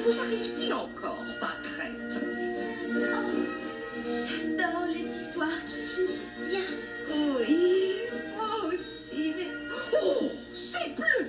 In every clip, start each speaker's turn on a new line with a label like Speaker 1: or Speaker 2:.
Speaker 1: vous arrive-t-il encore, pâquerette?
Speaker 2: Oh, j'adore les histoires qui finissent bien.
Speaker 1: Oui, moi aussi, mais... Oh, c'est bleu!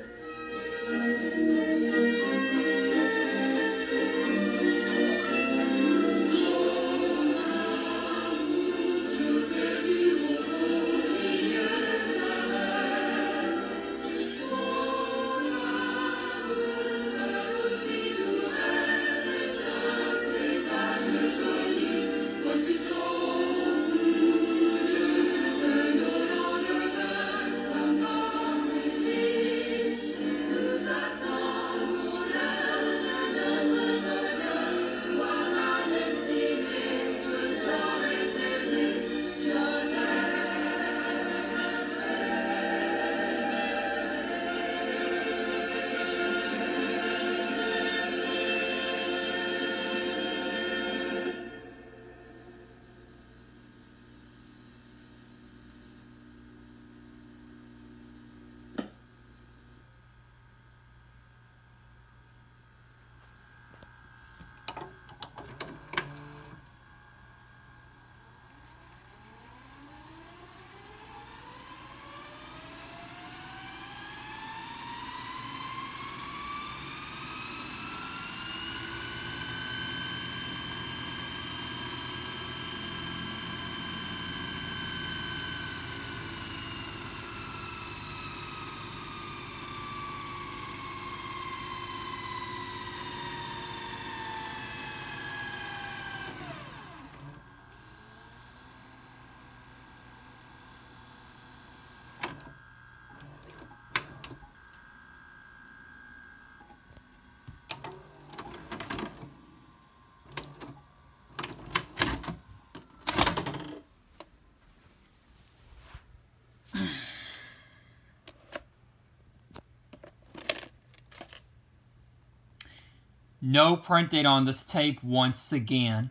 Speaker 3: No print date on this tape once again.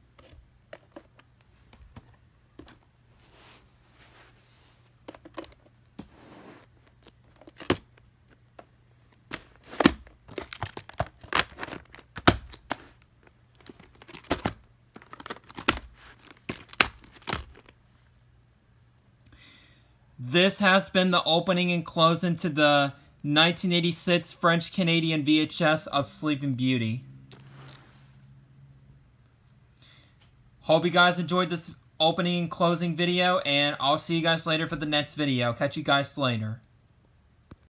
Speaker 3: This has been the opening and closing to the 1986 French-Canadian VHS of Sleeping Beauty. Hope you guys enjoyed this opening and closing video, and I'll see you guys later for the next video. Catch you guys later.